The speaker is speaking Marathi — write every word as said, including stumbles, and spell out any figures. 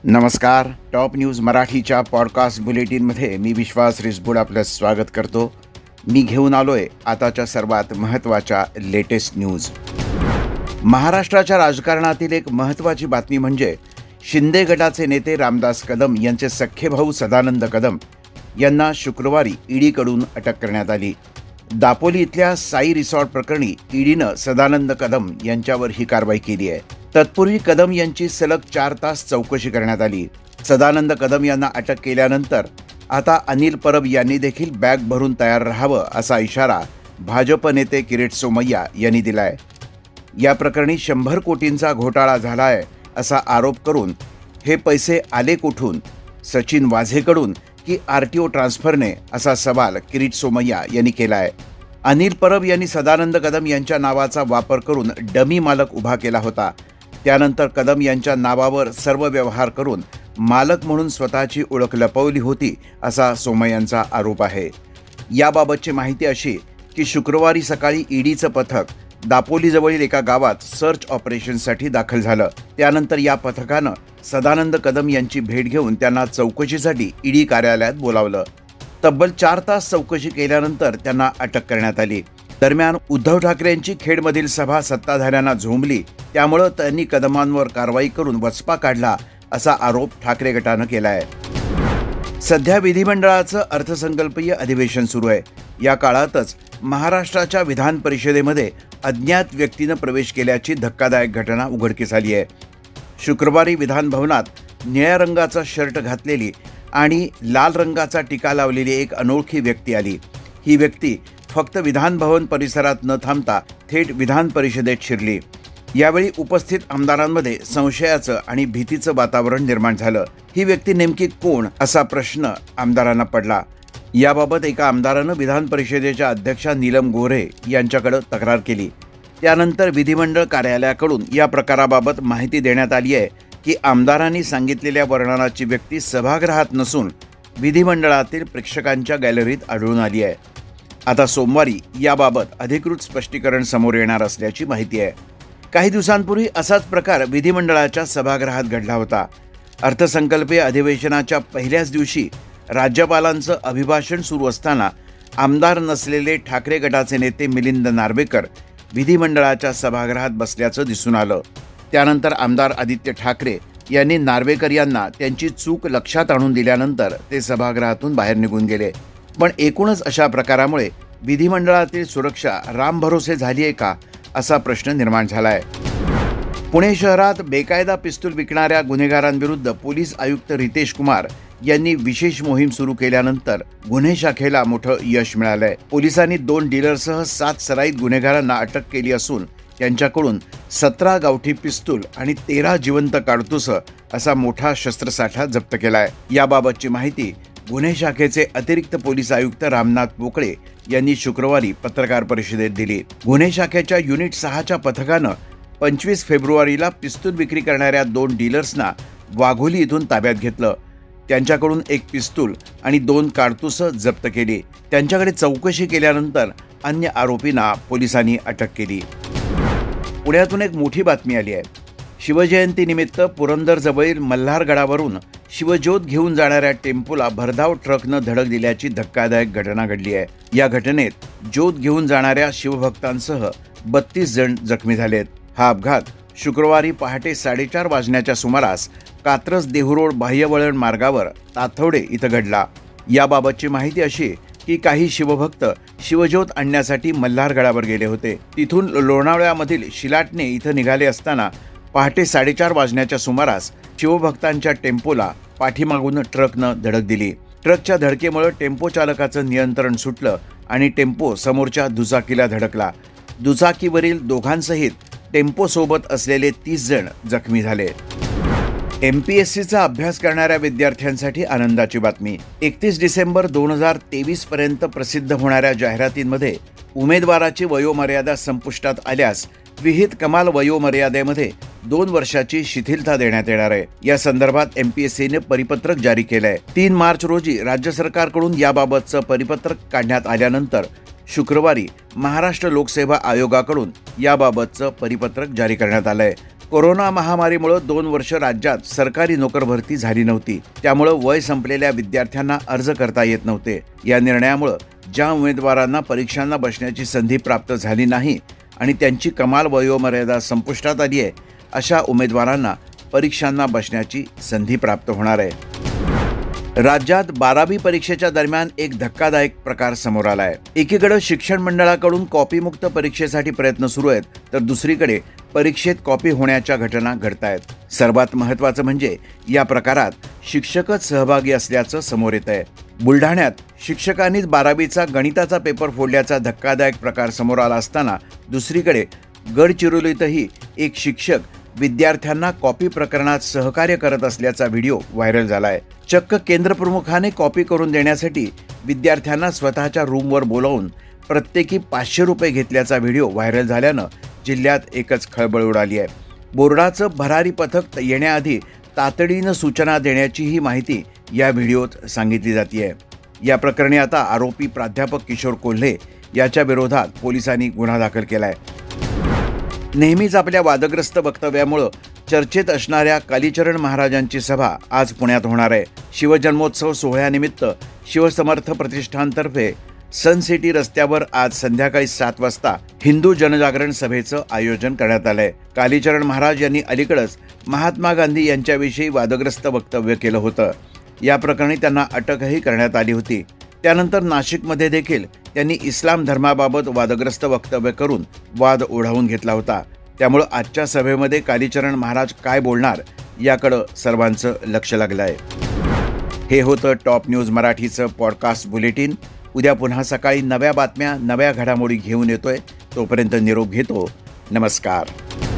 नमस्कार. टॉप न्यूज मराठीच्या पॉडकास्ट बुलेटिनमध्ये मी विश्वास रिसबूड आपलं स्वागत करतो. मी घेऊन आलोय आताच्या सर्वात महत्त्वाच्या लेटेस्ट न्यूज. महाराष्ट्राच्या राजकारणातील एक महत्त्वाची बातमी म्हणजे शिंदे गटाचे नेते रामदास कदम यांचे सख्खे भाऊ सदानंद कदम यांना शुक्रवारी ईडीकडून अटक करण्यात आली. दापोली इथल्या साई रिसॉर्ट प्रकरणी ईडीनं सदानंद कदम यांच्यावर ही कारवाई केली आहे. तत्पूर्वी कदम यांची सलग चार तास चौकशी करण्यात आली. सदानंद कदम यांना अटक केल्यानंतर आता अनिल परब यांनी देखील बॅग भरून तयार राहावं असा इशारा भाजप नेते किरीट सोमय्या यांनी दिलाय. या प्रकरणी शंभर कोटींचा घोटाळा झालाय असा आरोप करून हे पैसे आले कुठून, सचिन वाझेकडून की आरटीओ ट्रान्सफरने, असा सवाल किरीट सोमय्या यांनी केलाय. अनिल परब यांनी सदानंद कदम यांच्या नावाचा वापर करून डमी मालक उभा केला होता. त्यानंतर कदम यांच्या नावावर सर्व व्यवहार करून मालक म्हणून स्वतःची ओळख लपवली होती असा सोमय्यांचा आरोप आहे. याबाबतची माहिती अशी की शुक्रवारी सकाळी ईडीचं पथक दापोलीजवळील एका गावात सर्च ऑपरेशनसाठी दाखल झालं. त्यानंतर या पथकानं सदानंद कदम यांची भेट घेऊन त्यांना चौकशीसाठी ईडी कार्यालयात बोलावलं. तब्बल चार तास चौकशी केल्यानंतर त्यांना अटक करण्यात आली. दरम्यान उद्धव ठाकरेंची खेडमधील सभा सत्ताधाऱ्यांना झोंबली, त्यामुळं त्यांनी कदमांवर कारवाई करून वचपा काढला असा आरोप ठाकरे गटानं केला आहे. सध्या विधिमंडळाचं अर्थसंकल्पीय अधिवेशन सुरू आहे. या काळातच महाराष्ट्राच्या विधान परिषदेमध्ये अज्ञात व्यक्तीनं प्रवेश केल्याची धक्कादायक घटना उघडकीस आली आहे. शुक्रवारी विधान भवनात निळ्या रंगाचा शर्ट घातलेली आणि लाल रंगाचा टिका लावलेली एक अनोळखी व्यक्ती आली. ही व्यक्ती फक्त विधान भवन परिसरात न थांबता थेट विधान परिषदेत शिरली. यावेळी उपस्थित आमदारांमध्ये संशयाचं आणि भीतीचं वातावरण निर्माण झालं. ही व्यक्ती नेमकी कोण असा प्रश्न आमदारांना पडला. याबाबत एका आमदारानं विधान परिषदेच्या अध्यक्षा नीलम गोऱ्हे यांच्याकडे तक्रार केली. त्यानंतर विधिमंडळ कार्यालयाकडून या प्रकाराबाबत माहिती देण्यात आली आहे की आमदारांनी सांगितलेल्या वर्णनाची व्यक्ती सभागृहात नसून विधिमंडळातील प्रेक्षकांच्या गॅलरीत आढळून आली आहे. आता सोमवारी याबाबत अधिकृत स्पष्टीकरण समोर येणार असल्याची माहिती आहे. काही दिवसांपूर्वी असाच प्रकार विधिमंडळाच्या सभागृहात घडला होता. अर्थसंकल्पीय अधिवेशनाच्या पहिल्याच दिवशी राज्यपालांचं अभिभाषण सुरू असताना आमदार नसलेले ठाकरे गटाचे नेते मिलिंद नार्वेकर विधिमंडळाच्या सभागृहात बसल्याचं दिसून आलं. त्यानंतर आमदार आदित्य ठाकरे यांनी नार्वेकर यांना त्यांची चूक लक्षात आणून दिल्यानंतर ते सभागृहातून बाहेर निघून गेले. पण एकूणच अशा प्रकारामुळे विधिमंडळातील सुरक्षा रामभरोसे झाली आहे का असा प्रश्न निर्माण झालाय. पुणे शहरात बेकायदा पिस्तूल विकणाऱ्या गुन्हेगारांविरुद्ध पोलीस आयुक्त रितेश कुमार यांनी विशेष मोहीम सुरू केल्यानंतर गुन्हे शाखेला मोठं यश मिळालंय. पोलिसांनी दोन डीलरसह सात सराईत गुन्हेगारांना अटक केली असून त्यांच्याकडून सतरा गावठी पिस्तूल आणि तेरा जिवंत काडतुस असा मोठा शस्त्रसाठा जप्त केलाय. याबाबतची माहिती गुन्हे शाखेचे अतिरिक्त पोलीस आयुक्त रामनाथ पोकळे यांनी शुक्रवारी पत्रकार परिषदेत दिली. गुन्हे शाखेच्या युनिट सहाच्या पथकानं पंचवीस फेब्रुवारीला पिस्तूल विक्री करणाऱ्या दोन डीलर्सना वाघोली इथून ताब्यात घेतलं. त्यांच्याकडून एक पिस्तूल आणि दोन काडतुसं जप्त केली. त्यांच्याकडे चौकशी केल्यानंतर अन्य आरोपींना पोलिसांनी अटक केली. पुण्यातून एक मोठी बातमी आली आहे. शिवजयंतीनिमित्त पुरंदरजवळील मल्हारगडावरून शिवज्योत घेऊन जाणाऱ्या टेम्पोला भरधाव ट्रकनं धडक दिल्याची धक्कादायक घटना घडली आहे. या घटनेत ज्योत घेऊन जाणाऱ्या शिवभक्तांसह बत्तीस जण जखमी झालेत. हा अपघात शुक्रवारी पहाटे साडेचार वाजण्याच्या सुमारास कात्रज देहुरोड बाह्यवळण मार्गावर ताथवडे इथं घडला. याबाबतची माहिती अशी की काही शिवभक्त शिवज्योत आणण्यासाठी मल्हारगडावर गेले होते. तिथून लोणावळ्यामधील शिलाटणे इथं निघाले असताना पहाटे साडेचार वाजण्याच्या सुमारास शिवभक्तांच्या टेम्पोला पाठीमागून ट्रकनं धडक दिली. ट्रकच्या धडकेमुळे टेम्पो चालकाचं नियंत्रण सुटलं आणि टेम्पो समोरच्या दुचाकीला धडकला. दुचाकीवरील दोघांसहित टेम्पोसोबत असलेले तीस जण जखमी झाले. एम पी एस सीचा अभ्यास करणाऱ्या विद्यार्थ्यांसाठी आनंदाची बातमी. एकतीस डिसेंबर दोन हजार तेवीस पर्यंत प्रसिद्ध होणाऱ्या जाहिरातींमध्ये उमेदवाराची वयोमर्यादा संपुष्टात आल्यास विहित कमाल वयोमर्यादेमध्ये दोन वर्षाची शिथिलता देण्यात येणार आहे. या संदर्भात एमपीएससीने परिपत्रक जारी केलंय. तीन मार्च रोजी राज्य सरकारकडून याबाबतचं परिपत्रक काढण्यात आल्यानंतर शुक्रवारी महाराष्ट्र लोकसेवा आयोगाकडून याबाबतचं परिपत्रक जारी करण्यात आलंय. कोरोना महामारीमुळे दोन वर्ष राज्यात सरकारी नोकर भरती झाली नव्हती, त्यामुळे वय संपलेल्या विद्यार्थ्यांना अर्ज करता येत नव्हते. या निर्णयामुळे ज्या उमेदवारांना परीक्षांना बसण्याची संधी प्राप्त झाली नाही आणि त्यांची कमाल वयोमर्यादा संपुष्टात आली आहे, अशा उमेदवारांना परीक्षांना बसण्याची संधी प्राप्त होणार आहे. राज्यात बारावी परीक्षेच्या दरम्यान एक धक्कादायक प्रकार समोर आला आहे. एकीकडे शिक्षण मंडळाकडून कॉपीमुक्त परीक्षेसाठी प्रयत्न सुरू आहेत, तर दुसरीकडे परीक्षेत कॉपी होण्याच्या घटना घडतायत. सर्वात महत्त्वाचं म्हणजे या प्रकारात शिक्षकच सहभागी असल्याचं समोर येत आहे. बुलढाण्यात शिक्षकांनीच बारावीचा गणिताचा पेपर फोडल्याचा धक्कादायक प्रकार समोर आला असताना दुसरीकडे गडचिरोलीतही एक शिक्षक विद्यार्थ्यांना कॉपी प्रकरणात सहकार्य करत असल्याचा व्हिडिओ व्हायरल झालाय. चक्क केंद्रप्रमुखाने कॉपी करून देण्यासाठी विद्यार्थ्यांना स्वतःच्या रूमवर बोलावून प्रत्येकी पाचशे रुपये घेतल्याचा व्हिडिओ व्हायरल झाल्यानं जिल्ह्यात एकच खळबळ उडाली आहे. बोर्डाचं भरारी पथक येण्याआधी तातडीनं सूचना देण्याची ही माहिती या व्हिडिओत सांगितली जाते. या प्रकरणी आता आरोपी प्राध्यापक किशोर कोल्हे याच्या विरोधात पोलिसांनी गुन्हा दाखल केलाय. नेहमीच आपल्या वादग्रस्त वक्तव्यामुळे चर्चेत असणाऱ्या कालीचरण महाराजांची सभा आज पुण्यात होणार आहे. शिवजन्मोत्सव सोहळ्यानिमित्त शिवसमर्थ प्रतिष्ठानतर्फे सन सिटी रस्त्यावर आज संध्याकाळी सात वाजता हिंदू जनजागरण सभेचं आयोजन करण्यात आलंय. कालीचरण महाराज यांनी अलीकडेच महात्मा गांधी यांच्याविषयी वादग्रस्त वक्तव्य केलं होतं. या प्रकरणी त्यांना अटकही करण्यात आली होती. त्यानंतर नाशिकमध्ये देखील त्यांनी इस्लाम धर्माबाबत वादग्रस्त वक्तव्य करून वाद ओढावून घेतला होता. त्यामुळे आजच्या सभेमध्ये कालीचरण महाराज काय बोलणार याकडं सर्वांचं लक्ष लागलं आहे. हे होतं टॉप न्यूज मराठीचं पॉडकास्ट बुलेटिन. उद्या पुन्हा सकाळी नव्या बातम्या, नव्या घडामोडी घेऊन येतोय. तोपर्यंत निरोप घेतो. नमस्कार.